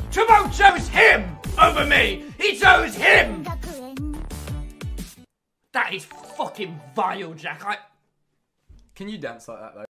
TUBBO chose him over me! He chose him! That is fucking vile, Jack. Can you dance like that though?